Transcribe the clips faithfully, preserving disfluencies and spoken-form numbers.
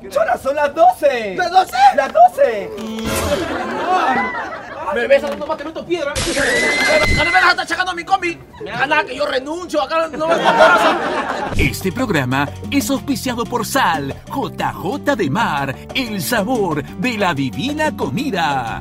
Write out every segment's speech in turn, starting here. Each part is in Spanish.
Chola, son las doce. ¿Las doce? ¡Las doce! Me ves dando más que meto piedra. No me vas a estar chacando a mi combi. Me da nada que yo renuncio. Acá no me pasa. Este programa es auspiciado por Sal, J J de Mar, el sabor de la divina comida.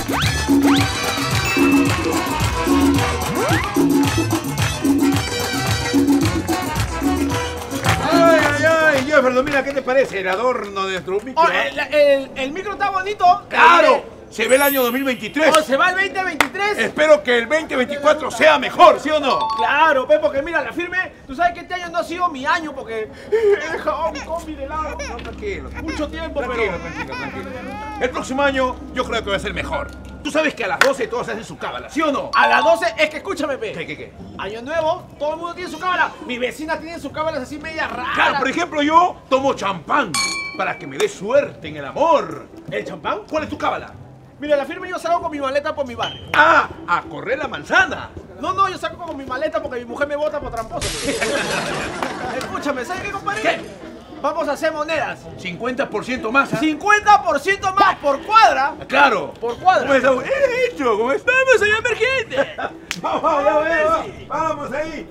Ay, ay, ay, Jefferson, mira, ¿qué te parece el adorno de nuestro micro? Oh, el, el, el micro está bonito. ¡Claro! Se ve el año dos mil veintitrés. Oh, se va el veinte veintitrés. Espero que el veinte veinticuatro sea mejor, ¿sí o no? Claro, pe, porque mira, la firme, tú sabes que este año no ha sido mi año porque he dejado mi combi de lado. No, tranquilo. Mucho tiempo, Tranquilo, pero... tranquilo, tranquilo. El próximo año yo creo que va a ser mejor. Tú sabes que a las doce todos hacen su cábala, ¿sí o no? A las doce, es que escúchame, pe. ¿Qué, qué, qué? Año nuevo, todo el mundo tiene su cábala. Mi vecina tiene sus cábalas así media raras. Claro, por ejemplo, yo tomo champán para que me dé suerte en el amor. ¿El champán? ¿Cuál es tu cábala? Mira, la firme yo salgo con mi maleta por mi barrio. Ah, a correr la manzana. No, no, yo salgo con mi maleta porque mi mujer me bota por tramposo. Escúchame, ¿sabes qué, compadre? ¿Qué? Vamos a hacer monedas. cincuenta por ciento más. ¿Ah? cincuenta por ciento más por cuadra. Claro. Por cuadra. ¿Cómo estamos? ¡Eh, hecho! ¿Cómo estamos, señor emergente? Vamos, vamos, vamos, vamos ahí.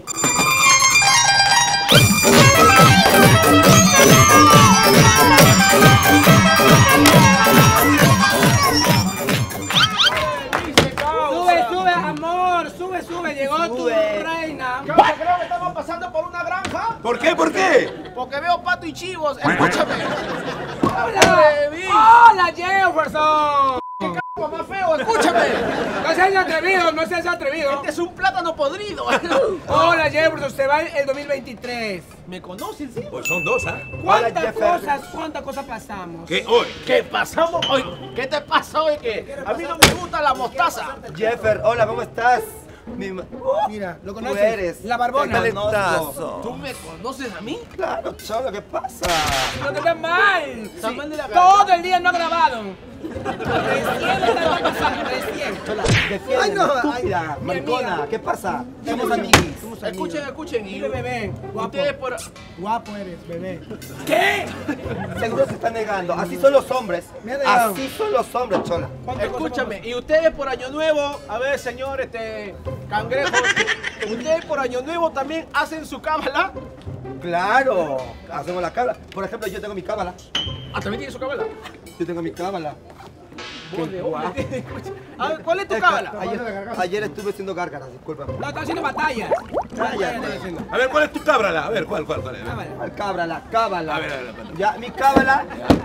Sube, sube, amor, sube, sube, llegó tu Sube. reina. Causa, creo que estamos pasando por una granja ¿Por qué? ¿Por qué? porque veo pato y chivos. Escúchame. Hola, Baby. hola Jefferson. Más feo, escúchame. No seas atrevido, no seas atrevido. Este es un plátano podrido. Hola Jefferson, se va el dos mil veintitrés. ¿Me conocen, sí? Pues son dos, ¿ah? ¿Cuántas Jefferson. cosas, cuántas cosas pasamos? ¿Qué? Hoy. ¿Qué pasamos hoy? ¿Qué te pasa hoy? Que a mí no me gusta la mostaza. Jeffer, hola, ¿cómo estás? Mi ma- Mira, ¿lo Tú conoces? eres. La barbona. Calentazo. ¿Tú me conoces a mí? Claro, Chola, ¿qué pasa? No te ves mal. Está mal de la Todo el día no ha grabado. Recién está pasando, recién. Chola, defiéndeme, Ay, no, estúpida, ay, mi maricona, amiga. ¿qué pasa? Somos Escucha, amiguis. somos Escuchen, amigos. escuchen. Y Dile, bebé, guapo. ustedes por... Guapo eres, bebé. ¿Qué? Seguro se está negando. Así son los hombres. Me ha negado. Así son los hombres, Chola. Escúchame, y ustedes por Año Nuevo, a ver, señor, este, cangrejo, ustedes por Año Nuevo también hacen su cábala. Claro, hacemos la cábala. Por ejemplo, yo tengo mi cábala. Ah, también tiene su cábala. Yo tengo mi cábala. Vos de hombre, escucha. A ver, ¿cuál es tu Es que cábala? Ayer, ayer estuve haciendo gárgaras, discúlpame. No, está haciendo batallas. Batallas está haciendo. A ver, ¿cuál es tu cábala? A ver, ¿cuál, cuál, cuál es? Cámara. ¿Cuál cábala? Cábala. A ver, a ver, a ver. Ya, mi cábala.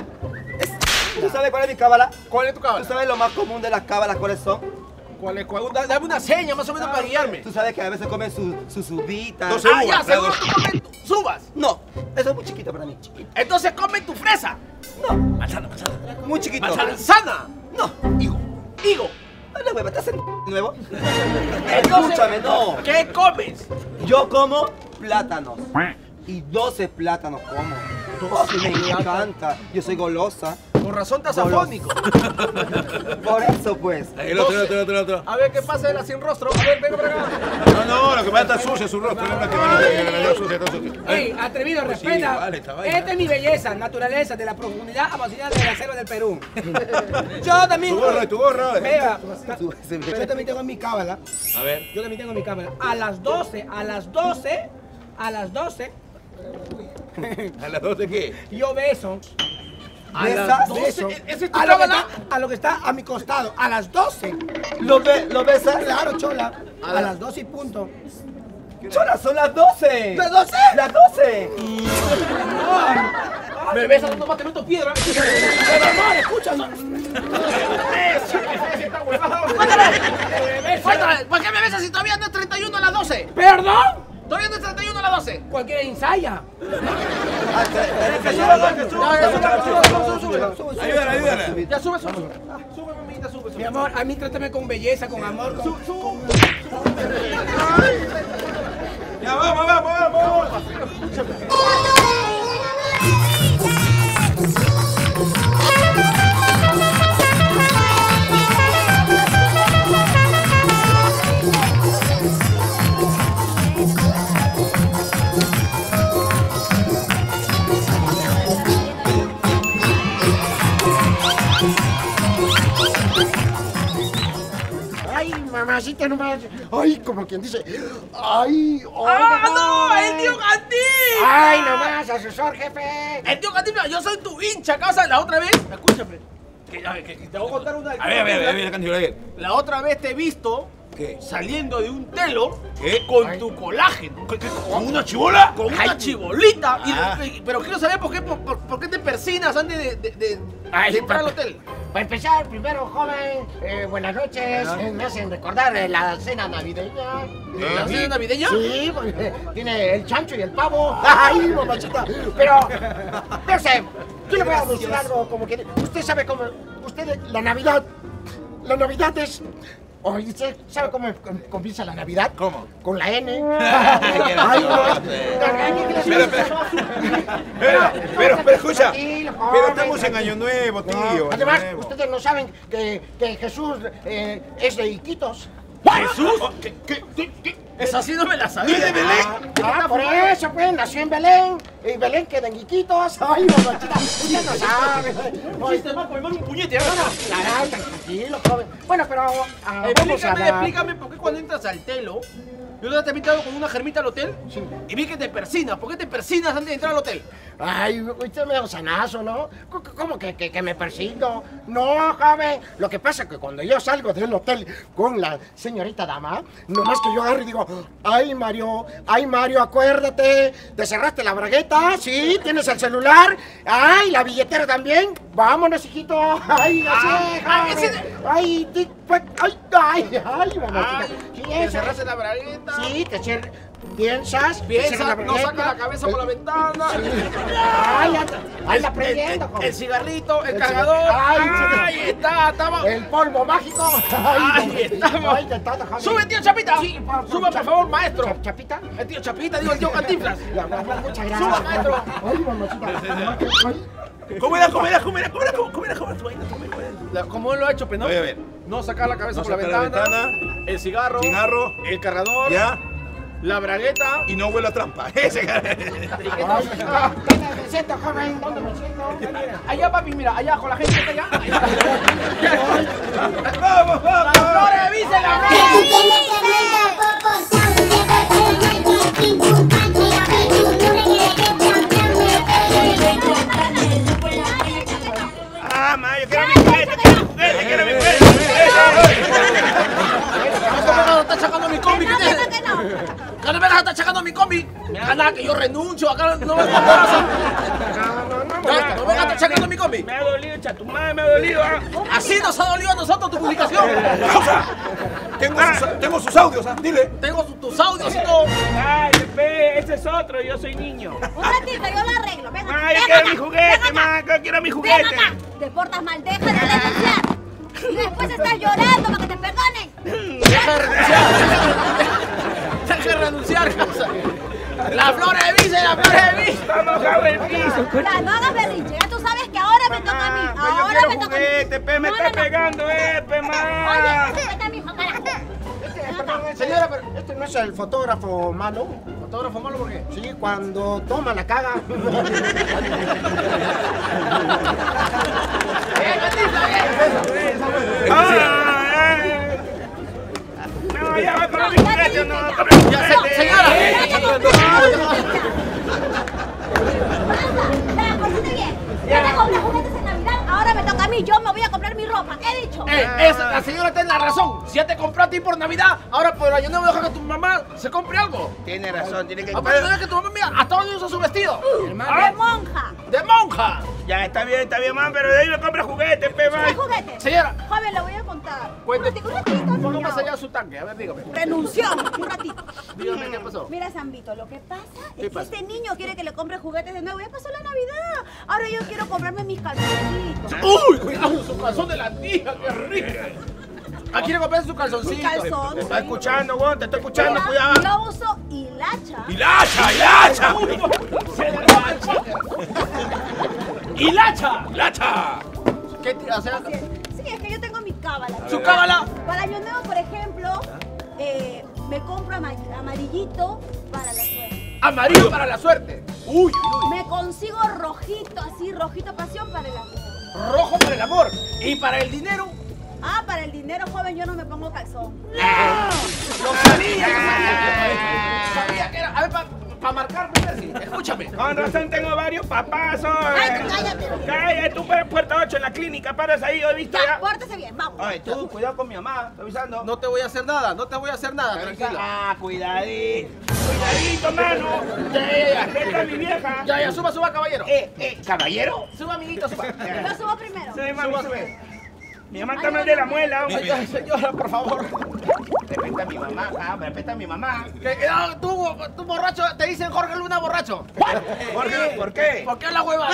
es- ¿Tú sabes cuál es mi cábala? ¿Cuál es tu ¿Tú cábala? sabes lo más común de las cábalas cuáles son? ¿Cuál es? cuál? Da- Dame una seña más o menos para guiarme. Tú sabes que a veces comen sus sus uvitas. No sé. Ah, ya, Uvas, seguro las tú comes tu- subas. No, eso es muy chiquito para mí. Entonces come tu fresa. Manzana, manzana. Muy chiquito. Manzana. No. Higo. Higo. Hola, hueva, ¿estás en nuevo? Entonces, Escúchame, no. ¿Qué comes? Yo como plátanos. Y doce plátanos como. doce me encanta. Yo soy golosa. Con razón estás afónico. Por eso, pues. El otro, el otro, el otro, el otro. A ver qué pasa de la sin rostro. A ver, venga para acá. No, no, lo que pasa está sucio su rostro. No, no, que no, que no, no, sucio, está sucio. Ey, atrevido, Pues sí, respeta. vale, esta vaina. Esta es mi belleza, naturaleza, de la profundidad amazónica de la selva del Perú. Yo también. Tu gorro, tu gorro. Vea, Tú, ese- pero yo también tengo mi cábala. A ver. Yo también tengo mi cábala. A las doce, a las doce, a las doce, ¿A las dos de qué? yo beso. A ¿Besas? las doce, Beso. ¿e- ¿ese es tu A lo, que cábala? está, a lo que está a mi costado. A las doce. ¿Lo, ve, ¿Lo besas? Claro, chola. A las doce y punto. Chola, son las doce. ¿Las doce? Las doce. Me ves dando más que meto piedra. Pero amor, escúchame. Suéltala. ¿Por qué me besas si todavía no es treinta y uno a las doce? ¿Perdón? Todavía no es treinta y uno a las doce. Cualquiera ensaya. Ah, te- te- te- Ayúdala, ayúdala. Ya sube, sube, sube. Sube, mamita, sube, Mi sube. amor, a mí trátame con belleza, con amor, con... Ya, vamos, vamos, vamos. mamacita nomás. Ay, como quien dice. Ay, ¡Ah, no! ¡El tío Cantinflas! Ay, nomás, asesor, jefe. El tío Cantinflas, yo soy tu hincha, casa. La otra vez, escúchame, que, que, que te voy a contar una... A ver, a ver, a ver, a ver, Cantinflas, a ver. La otra vez te he visto ¿Qué? saliendo de un telo ¿Qué? con Ay. tu colágeno. ¿Qué- qué- ¿Con una chibola? Con una Ay. chibolita. Y- Ah. y- pero quiero saber por qué, por, por- por qué te persinas antes de, de, de- Ay, de entrar al papá. hotel. Para empezar, primero, joven, eh, buenas noches. Eh, me hacen recordar eh, la cena navideña. ¿La cena navideña? Sí, porque tiene el chancho y el pavo. Ay, mamachita. Pero, no sé, yo le voy a decir algo como que... Usted sabe cómo... Usted, la Navidad... La Navidad es... Oye, ¿usted sabe cómo com- comienza la Navidad? ¿Cómo? Con la N. Ay, Ay, no. Espera, espera. Espera, pero, pero escucha. Tranquilo, Pero joven, estamos en tranquilo. Año Nuevo, tío. No, Año además, Nuevo. ustedes no saben que, que Jesús eh, es de Iquitos. ¿Jesús? ¿Qué, qué, qué, qué? Esa sí no me la sabía. ¿Es de Belén? Ah, por eso, pues, nació en Belén. Y Belén queda en Iquitos. Ay, mamachita, usted no sabe. Ay, Chiste más, por un puñete. no, no, caray, tranquilo, joven. Bueno, pero ah, vamos a Explícame, hablar. explícame por qué cuando entras al telo, yo te he invitado con una germita al hotel Sí. y vi que te persinas. ¿Por qué te persinas antes de entrar al hotel? Ay, usted me da un sanazo, ¿no? C- ¿Cómo que, que, que me persigo? No, joven. Lo que pasa es que cuando yo salgo del hotel con la señorita dama, nomás que yo agarro y digo, ay, Mario, ay, Mario, acuérdate, te cerraste la bragueta, sí, tienes el celular, ay, la billetera también, vámonos, hijito, ay, así, Ah, joven. ese- ay, tic, pac, ay, ay, ay, mamacita. Ah, Sí, te eso. cerraste la bragueta. Sí, te cierras, piensas, te Piensa, cierras no bragueta, saca la cabeza por la ventana. Ay, anda, anda El, aprendiendo, el- joven. el cigarrito, el, El cargador. cigarro. Ay, Ay, sí. está, estaba. El polvo mágico. Ahí no, estamos. Ay, de todo, joven. ¡Sube, tío Chapita! Sí, por- ¡Suba, por favor, maestro! Cha- ¿Chapita? El tío Chapita, digo el tío Cantinflas. Ya, ya, ya, muchas gracias. Suba, maestro. Ay, mamacita. Ay, ¿Cómo era, cómo era, cómo era, cómo era, cómo era, cómo era, cómo era, cómo era, cómo era? La- Como él lo ha hecho, pero no. Voy a ver. No sacar la cabeza No por la sacar la ventana, ventana. el cigarro, Cigarro. el cargador, ¿Ya? la bragueta. Y no huele a trampa. Ese. ay, ah, ¿dónde me siento, joven? ¿Dónde me siento? Allá, papi, mira, allá con la gente que está allá. ¡Vamos, ¡La vamos! flores, viste la Que flores! tú tienes que ver poco sabe que te pim pum pam mira pim pum no me quiere que pam pam ¡Ah, ma, yo quiero mi juguete, quiero mi juguete, quiero mi juguete! ¿Cómo me vas a estar sacando mi combi? ¿Qué no, tienes? que no. ¿Qué no me vas a estar sacando mi combi? Me gana que yo renuncio, acá no me vas a No me vas a estar sacando mi combi. Me ha dolido, chatumá, me ha dolido. ¿ah? Así nos ha dolido a nosotros tu publicación. ¡Pausa! Tengo sus, tengo sus audios, ¿ah? Dile. Tengo su- tus audios y todo. Ay, pe, ese es otro, yo soy niño. Un ratito, yo lo arreglo. Ven acá. Ma, yo ven quiero acá, mi juguete, ven acá. ma, yo quiero mi Ven juguete. acá. Te portas mal, deja de denunciar. Y después estás llorando para que te perdonen. Deja de renunciar. Deja de renunciar, casa. La flor de Vice, la flor de Vice. Vamos a el piso. Ya, no hagas berrinche. Ya tú sabes que ahora me toca a mí. Mamá, pues yo Ahora quiero me toca a mí. juguete, pe, me No, está no, no. pegando, eh, pe, ma. Oye, vete a mi hijo, carajo. Perdón, señora, pero este no es el fotógrafo malo. Fotógrafo malo, ¿por qué? Sí, cuando toma la caga. Ah, eh. No, ya va con mi juguete, no, con mi Ya, se- juguete. señora. Ya, pórtate bien. Ya te compré juguetes en Navidad, ahora me toca a mí. Yo me voy a comprar mi ropa. ¿Qué he dicho? Eh, esa- la señora tiene la razón. Si ya te compró a ti por Navidad, ahora por el año nuevo deja que tu mamá se compre algo. Tiene razón, tiene que Aparte, deja que tu mamá, mira, hasta dónde usa su vestido. De monja. De monja. Ya, está bien, está bien, man, pero de ahí me compra juguete, pe, ma. ¿Qué juguete? Señora. Joven, le voy a contar. Cuente. Un ratito, un ratito, Un poco señor. más allá de su tanque. A ver, dígame. Renunció, un ratito. Dígame qué pasó. Mira, Zambito, lo que pasa es que pasa? este niño quiere que le compre juguetes de nuevo. Ya pasó la Navidad. Ahora yo quiero comprarme mis calzoncitos. Uy, cuidado, su calzón de la tía, qué rica. ¿A quién le compraste su calzoncito? Mi calzón. Te está escuchando, weón, te está Mira, escuchando, cuidado. yo uso hilacha. ¡Hilacha, hilacha! ¡Hilacha! ¡Hilacha! ¿Qué t- o sea, Así es. Sí, es que yo tengo mi cábala. su cábala? Para Año Nuevo, por ejemplo, eh, me compro ama- amarillito para la suerte. Amarillo para la suerte. Uy, uy, Me consigo rojito, así, rojito pasión para el amor. uy. Rojo para el amor. ¿Y para el dinero? Ah, para el dinero, joven, yo no me pongo calzón. ¡Lo sabía! ¡Lo sabía que era! A ver, para pa marcar, sí. Escúchame. Con razón tengo varios papazos. Ay, cállate. Cállate, tú para puerta ocho en la clínica, paras ahí, yo he visto Ya, ya. pórtese bien, vamos. Ay, tú, cuidado con mi mamá, estoy avisando. No te voy a hacer nada, no te voy a hacer nada, tranquila. Ah, cuidadito. Cuidadito, mano. Ya, ya, ya. Esta es mi vieja. Ya, ya, suba, suba, caballero. Eh, eh, caballero. Suba, amiguito, suba. Yo subo primero. Sí, mami, Suba, sube. Mi mamá está mal de la muela. Ay, ay, señora, por favor. Respeta a mi mamá, ah, respeta a mi mamá. Que, no, tú, tú borracho, te dicen Jorge Luna borracho. ¿Por qué? ¿Por qué? ¿Por qué la hueva?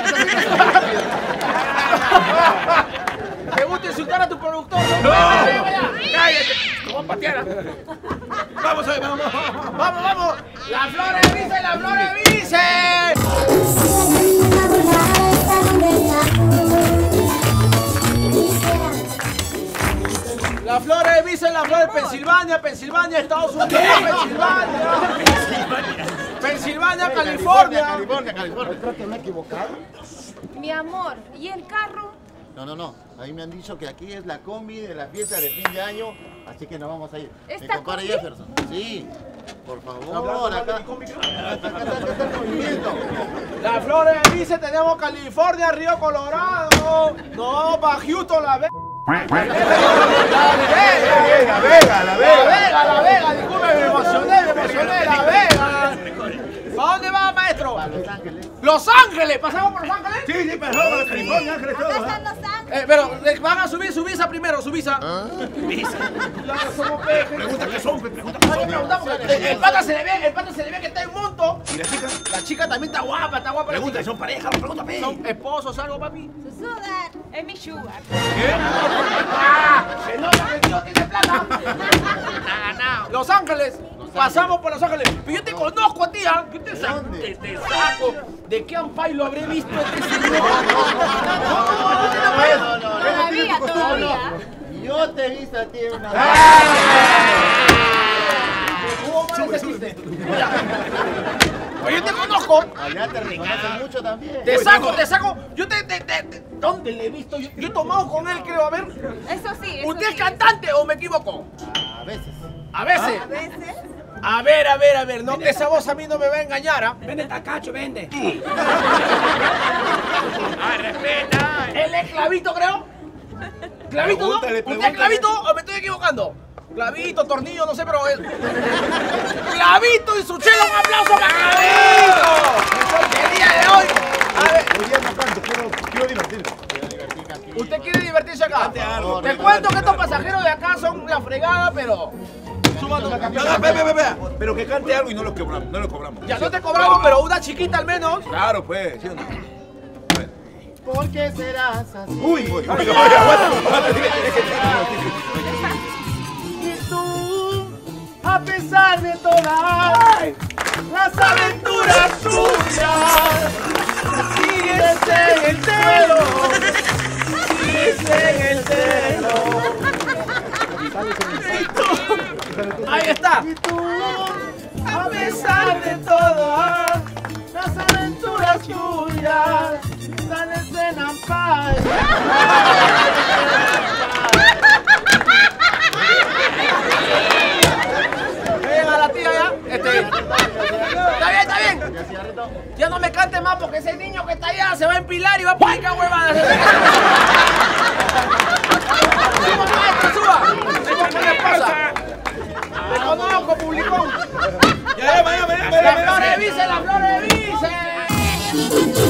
¿Te gusta insultar a tu productor? ¡No! ¡Cállate! ¡Te voy a patear! Vamos, oye, vamos, vamos, vamos. La flor de Vice, la flor de Vice. La flor de Vice, la flor de Pensilvania, Pensilvania, Estados Unidos, Pensilvania. Pensilvania, California. California, California. Creo que me he equivocado. Mi amor, ¿y el carro? No, no, no. Ahí me han dicho que aquí es la combi de la fiesta de fin de año, así que nos vamos a ir. ¿Esta Mi compadre combi? Jefferson. Sí. Por favor, acá. Acá, acá, acá, acá está el movimiento. La flor de Vice, tenemos California, Río Colorado. No, para Houston, la Vega. La Vega, La Vega, la La Vega. Vega, la Vega, disculpe, me emocioné, me emocioné, la Vega. ¿Para dónde va, maestro? A Los Ángeles. Los Ángeles, ¿pasamos por Los Ángeles? Sí, sí, pero no, para California, Ángeles, todo. Acá ¿eh? están Los Ángeles. Eh, pero eh, van a subir su visa primero, su visa. Visa. Claro, somos pejes. Pregunta qué son, pregunta qué Ay, son. preguntamos, el, el pata se le ve, el pata se le ve que está en monto. ¿Y la chica? La chica también está guapa, está guapa. la Pregunta, chica. ¿son pareja? Pregunta, pe. ¿Son esposos, algo, papi? Sudan. Es mi sugar. ¡Ah! Se nota que el tío tiene plata. Los Ángeles. Pasamos por Los Ángeles. Pero yo te conozco a ti, ¿ah? Yo te saco. dónde? Te, te saco. ¿De qué ampay lo habré visto este señor? No, no, no. Todavía, todavía. Yo te he visto a ti en una. ¿Cómo me dijiste? Oye, yo te conozco. Allá te reconocen mucho también. Te saco, te saco. Yo te, te, te, te- ¿Dónde le he visto? Yo, yo he tomado con él, creo. A ver. Eso sí, eso ¿Usted es sí. cantante o me equivoco? A veces. A veces. A veces. A ver, a ver, a ver. No, esa voz a mí no me va a engañar, ¿ah? Vende tacacho, vende. ¡Ah, respeta! ¿Él es Clavito, creo? ¿Clavito, no? Pregúntale, ¿Usted es pregúntale. Clavito o me estoy equivocando? Clavito, tornillo, no sé, pero él. ¡Clavito y su chelo! ¡Un aplauso para Clavito! El día de hoy. A ver, Hoy día no canto, quiero, quiero divertirme. ¿usted quiere divertirse acá? algo. Te cuento que estos pasajeros de acá son una fregada, pero. Súbate la No, no, camioneta. ve, ve, ve, ve. Pero que cante algo y no lo cobramos, no lo cobramos. Ya no te cobramos, pero una chiquita al menos. Claro, pues, ¿sí o no? ¿Por qué serás así? Uy, uy, uy, aguanta, aguanta, dile, dile que- Y tú, a pesar de todas las aventuras suyas, sigues en el cielo, sigues en el cielo. Y tú, ahí está. Y tú, A pesar de todas las aventuras suyas, sales en amparo. Venga la tía ya. Este. Está bien, está bien. Ya no me cante más porque ese niño que está allá se va a empilar y va a picar huevadas. Suba, maestro, suba. ¿Qué le pasa? Te conozco, publicón. Ya, ya, ya, ya, ya, La ya, flor de ya. Vice, la flor de Vice.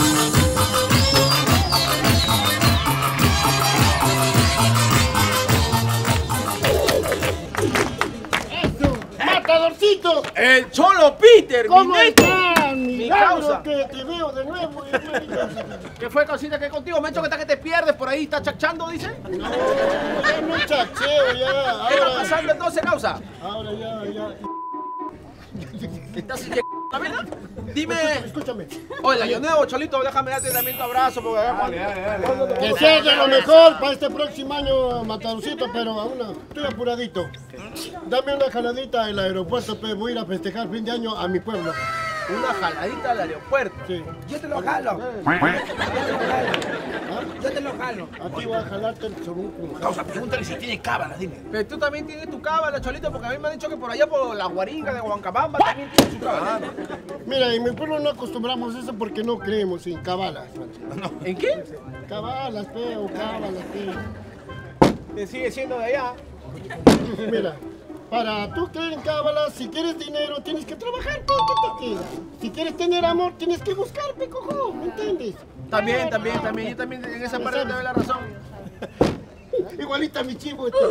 ¡Matadorcito! El Cholo Peter, ¿Cómo mi neto. estás? Mi Milagro causa. que te veo de nuevo, hermanito. ¿Qué fue, cosita, que contigo? Me he hecho que está que te pierdes por ahí, está chachando, dice. No, ya no chacheo, ya. ¿Qué está Ahora, pasando entonces, causa? ahora ya, ya. ¿Estás que la verdad? Dime. Escúchame. Oye, año nuevo, Cholito, déjame darte también tu abrazo porque Que sea de lo mejor para este próximo año, Matadorcito, pero aún no, estoy apuradito. Dame una jaladita en el aeropuerto, pues voy a ir a festejar fin de año a mi pueblo. una jaladita al aeropuerto. Sí. Yo te lo jalo. Yo te lo jalo. jalo. Aquí voy a jalarte el soruco. Causa, pregúntale si tiene cábala, dime. Pero tú también tienes tu cábala, Cholito, porque a mí me han dicho que por allá por la Guaringa de Huancabamba también tienes su cábala. Mira, en mi pueblo no acostumbramos eso porque no creemos en cabalas. ¿En qué? Cabalas, feo, cabalas, feo. Que sigue siendo de allá. Mira, para tú creer en cábalas, si quieres dinero, tienes que trabajar, pe, ¿qué te queda? Si quieres tener amor, tienes que buscar, pe, cojo, ¿me entiendes? También, también, también. Yo también en esa parte te doy la razón. Igualita mi chivo. Este.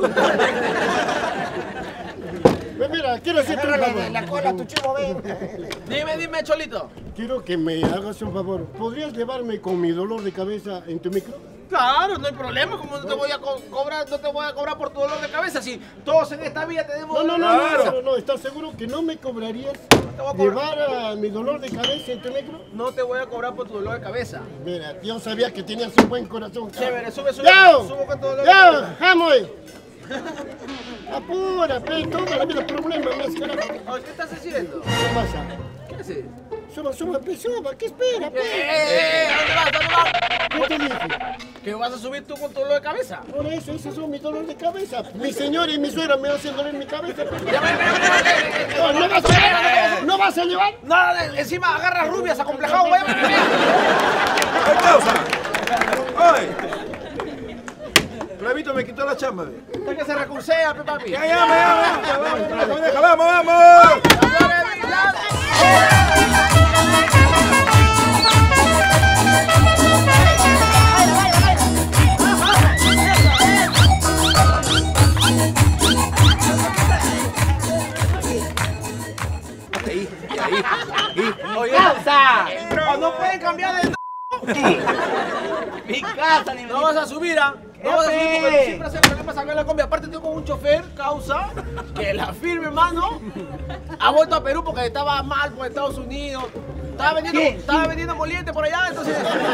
Pues mira, quiero hacerte un favor. La cola, tu chivo, ven. Dime, dime, Cholito. Quiero que me hagas un favor. ¿Podrías llevarme con mi dolor de cabeza en tu micro? Claro, no hay problema. ¿Cómo no te voy a co cobrar? No te voy a cobrar por tu dolor de cabeza. Si todos en esta vida tenemos. No, no, no, claro. no, no, no, ¿estás seguro que no me cobrarías llevar a mi dolor de cabeza en tu micro? No te voy a cobrar por tu dolor de cabeza. Mira, yo sabía que tenías un buen corazón. Chévere, sube, sube. ¡Yo! Subo con tu dolor de ¡Yo! cabeza. ¡Jamoy! Apura, pe, toda la vida problema, más carajo. Oye, ¿qué estás haciendo? ¿Qué pasa? ¿Qué haces? Suba, suba, pe, suba, ¿qué espera, ¡Eh, pe? eh, eh! ¿Dónde vas? ¿Dónde vas? ¿Qué te dije? ¿Que vas a subir tú con tu dolor de cabeza? Por eso, esos son mis dolores de cabeza. Mi señora y mi suegra me hacen doler mi cabeza. pe. No, no vas a llevar, no vas a llevar. No, de- encima agarras rubias acomplejado, güey. ¡Ay, causa! ¡Ay! Clavito me quitó la chamba. Hasta que se recursea, pe, papi. Ya, ya, ya, ya, vamos, vamos, vamos. Oye, ¡Causa! no, no pueden cambiar de Mi casa, ni no vas a subir, ¿ah? No vas a subir porque siempre hace problemas sacar la combi. Aparte tengo un chofer, causa, que la firme, hermano, ha vuelto a Perú porque estaba mal por Estados Unidos. Estaba vendiendo, ¿Quién? estaba vendiendo moliente por allá, entonces.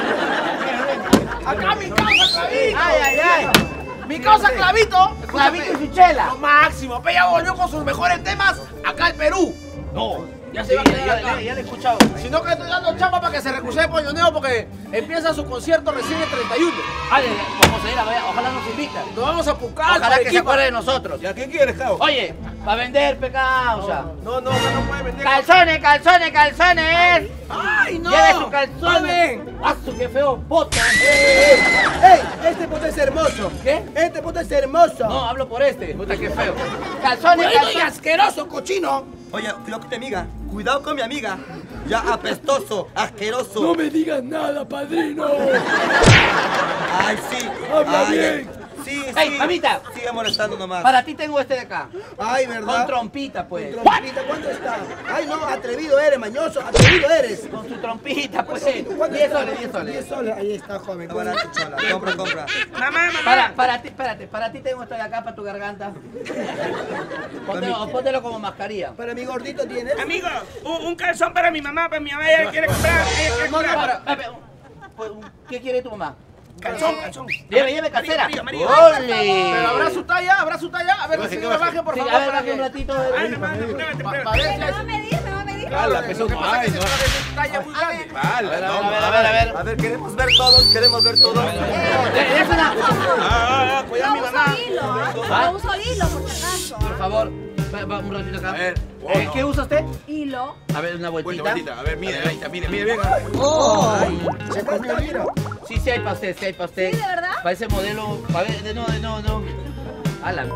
Acá mi causa Clavito. Ay, ay, ay. Mi causa Clavito. Clavito y su chela. Lo máximo. Pe ya volvió con sus mejores temas acá en Perú. No. Ya se va a quedar acá. Ya le he escuchado. Sino que estoy dando chamba para que se recuse de Polloneo porque empieza su concierto recién el treinta y uno. Ay, vamos a ir a ver, ojalá nos invita. Nos vamos a Pucal. Ojalá que se acuerde de nosotros. ¿Ya qué quieres, Causa? Oye, para vender, pecausa. No, no, no, no puede vender. Calzones, calzones, calzones. ¡Ay, no! Lleve sus calzones. Tomen. ¡Asu, qué feo! ¡Bota! ¡Ey! Este poto es hermoso. ¿Qué? Este poto es hermoso. No, hablo por este. Puta, qué feo. Calzones, ¡Ay, calzones. asqueroso, cochino! Oye, cuidado con mi amiga. Cuidado con mi amiga. Ya apestoso, asqueroso. No me digas nada, padrino. Ay, sí. Habla Ay, bien. Sí, sí. Ey, mamita. Sigue molestando nomás. Para ti tengo este de acá. Ay, ¿verdad? Con trompita, pues. Trompita, ¿cuánto está? Ay, no, atrevido eres, mañoso. Atrevido eres. Con su trompita, pues. ¿Cuánto diez está? soles, diez soles. diez soles. Ahí está, joven. Está barato, chola. Compra, compra. Mamá, mamá. Para, para ti, espérate, para ti tengo esto de acá, para tu garganta. Póntelo, póntelo como mascarilla. Para mi gordito tienes. Amigo, un, un calzón para mi mamá, para mi mamá, ella quiere comprar. Ella quiere No, no, comprar. para, espera, pues, ¿qué quiere tu mamá? Calzón, calzón. Lleve, lleve casera. Amarillo, amarillo. ¡Ole! Pero habrá su talla, habrá su talla. A ver, baje, si que me baje. baje, por Sí, favor. a ver, para baje un que- ratito. Ay, mamá, pruébate, Pa- pruébate. pa' ver si Me hay- va a medir, me va a medir. Claro, Ay, lo no, que pasa es que no. esa es talla muy grande. Vale, A ver, a no, ver, a ver, a ver. A ver, queremos ver todos, queremos ver todos. Eh, es una- Ah, ah, cuidado mi No uso mamá. hilo, ¿Ah? ¿ah? No uso hilo, por si acaso. Por favor, va, va un ratito acá. A ver. Eh, ¿Qué usa usted? Hilo. A ver, una Vuelta, vueltita. vueltita. A ver, mire, ahí está, mire, mire, venga. Se comió el hilo. Sí, sí hay pastel, sí hay pastel. ¿Sí, de verdad? Para ese modelo, a ver, de no, de no, no. A la m***.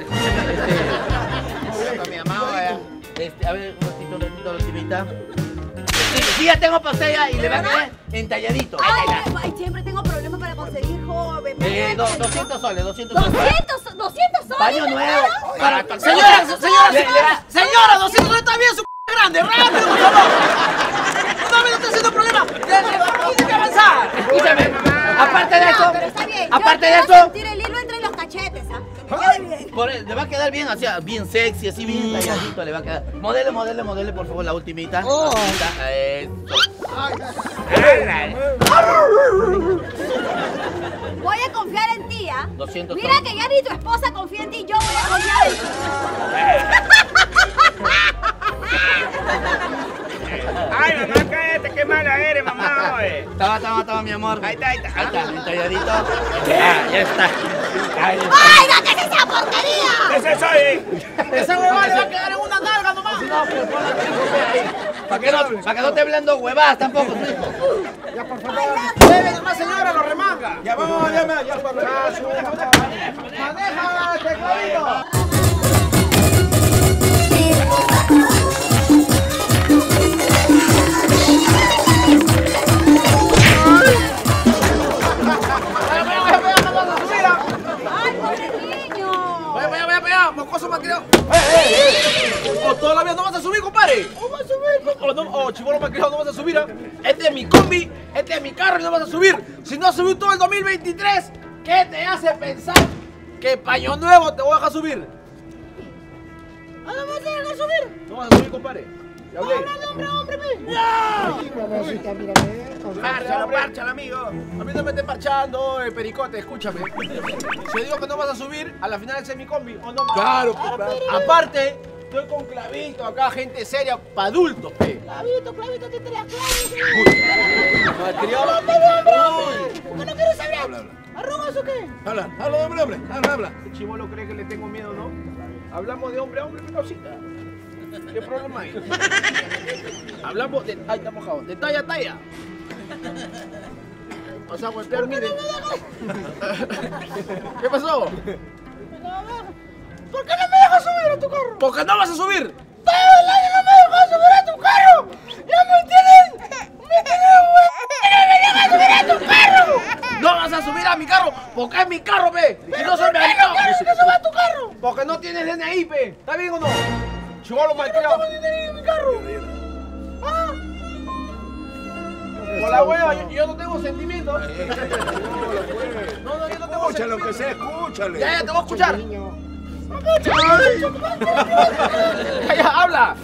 Este, para mi mamá, vaya. Este, a ver, un ratito, un ratito, la timita. Sí, sí, ya tengo pastel ya y le va a quedar entalladito. Ay, ay, siempre tengo problemas para conseguir joven. Eh, do- doscientos soles, doscientos soles. doscientos, doscientos soles. Baño nuevo. Para, Señora, señora, Le- le va- señora, doscientos no está bien, su p grande, rápido, por favor. No me está haciendo problema. Tiene que avanzar. Escúchame, aparte de No, eso, pero está bien. aparte Yo de quiero eso, sentir el hilo entre los cachetes, ¿ah? Que me quede bien. por él, le va a quedar bien, así, bien sexy, así bien talladito le va a quedar. Modele, modele, modele, por favor, la ultimita. Oh. La ultimita, eso. Voy a confiar en ti, ¿ah? doscientos Mira soles. que ya ni tu esposa confía en ti, yo voy a confiar en ti. Ay, mamá, cállate, que qué mala eres, mamá, oye. Toma, toma, toma, mi amor. Ahí está, ahí está. Ahí está, entalladito. Ah, ya está. Ahí está. ¡Ay, no, qué es esa porquería! ¿Qué es eso ahí? Esa huevada le va a quedar en una nalga nomás. No, pero ponla ahí. Para que no, para que no te hablando huevadas tampoco, tu hijo. Ya, por favor. Bebe nomás, señora, lo remanga. Ya vamos, ya me, ya por Maneja, tecladito. ¡Ay, pobre niño! Vaya, vaya, vaya, vaya, mocoso malcriado. ¡Eh, eh, eh! ¿O todavía no vas a subir, compadre? ¿O vas a subir? ¿O no, o chibolo malcriado no vas a subir? ¿Ah? Este es mi combi, este es mi carro y no vas a subir. Si no has subido todo el dos mil veintitrés, ¿qué te hace pensar que paño nuevo te voy a dejar subir? ¿Ah, no vas a dejar subir? No vas a subir, compadre. Ya hablé. ¡No, hombre, hombre, hombre! ¡No! Párchala, párchala, amigo. A mí no me estés parchando, eh, pericote, escúchame. Si digo que no vas a subir, a la final es mi combi, ¿o no? Claro, claro. Aparte, estoy con Clavito acá, gente seria, pa' adultos, pe. Clavito, Clavito, te la clave. Malcriado. ¿Por qué no quieres saber? Habla, habla. ¿Arrugas o qué? Habla, habla, hombre, hombre. Habla, habla. Este chibolo cree que le tengo miedo, ¿no? Hablamos de hombre a hombre, mi cosita. ¿Qué problema hay? Hablamos de... Ay, está mojado. De talla a talla. O sea, golpear, mire. ¿Qué pasó? ¿Por qué no me dejas subir a tu carro? ¿Por qué no vas a subir? ¡Todo el año no me dejas subir a tu carro! ¡Ya me tienen! ¡Me tienen, güey! ¡No me dejas subir a tu carro! ¡No vas a subir a mi carro! Porque es mi carro, pe. Si no soy mi amigo. ¿Por qué no quieres que suba a tu carro? Porque no tienes D N I, pe. ¿Está bien o no? Chivolo malcriado. ¿Cómo D N I en mi carro? ¿Ah? Por la hueva, yo, yo no tengo sentimientos. No, no, yo no tengo Escúchalo, sentimientos. que sea, escúchale. Ya, ya, te voy a escuchar. Ya, ya, habla.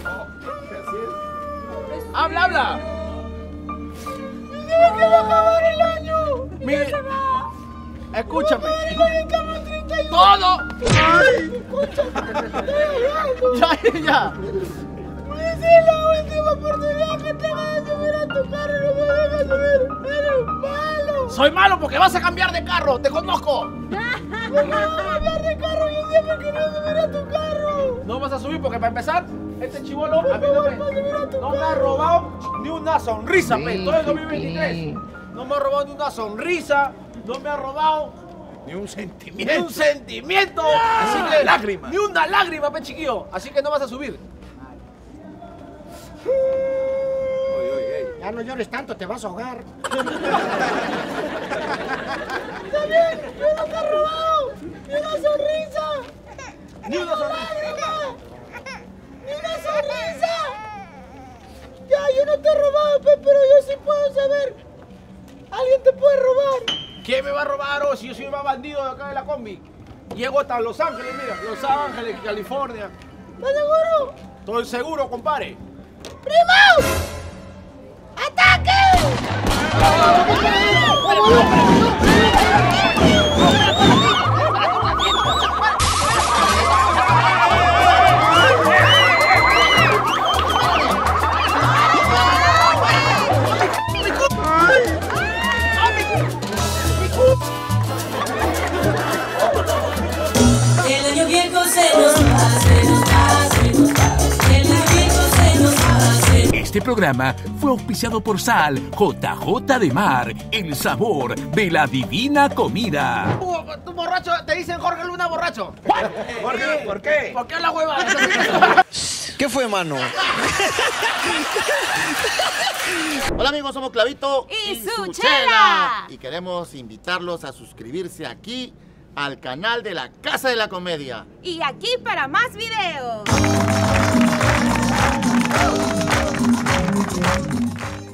Habla, habla. ¡Dime que va a acabar el año! Mire, escúchame. ¡Todo! ¡Ay! Ya, ya, ya. Esa es la última oportunidad que tengo de subir a tu carro y no me dejas subir. ¡Eres malo! Soy malo porque vas a cambiar de carro, te conozco. ¿Por qué vas a cambiar de carro? Yo siempre quería subir a tu carro. No vas a subir porque para empezar, este chibolo a mí no me, no me ha robado ni una sonrisa, pe, todo el dos mil veintitrés. No me ha robado ni una sonrisa, no me ha robado Ni un sentimiento. ni un sentimiento. Así que lágrima. Ni una lágrima, pe chiquillo. Así que no vas a subir. Ya no llores tanto, te vas a ahogar. Está bien, yo no te he robado. Ni una sonrisa. Ni una sonrisa. Ni una sonrisa. Ya, yo no te he robado, pe, pero yo sí puedo saber. Alguien te puede robar. ¿Quién me va a robar? Oh, si yo soy el más bandido de acá de la combi. Llego hasta Los Ángeles, mira. Los Ángeles, California. ¿Estás seguro? Estoy seguro, compadre. ¡Primo! ¡Ataque! El año viejo se nos va, se nos va, se nos va. El año viejo se nos va, se nos va. Este programa fue auspiciado por Sal, J J de Mar, el sabor de la divina comida. Tú, tú borracho, te dicen Jorge Luna borracho. ¿Por qué? ¿Por qué? ¿Por qué la hueva? ¿Qué fue, mano? Hola amigos, somos Clavito Y su chela. y queremos invitarlos a suscribirse aquí al canal de la Casa de la Comedia. Y aquí para más videos.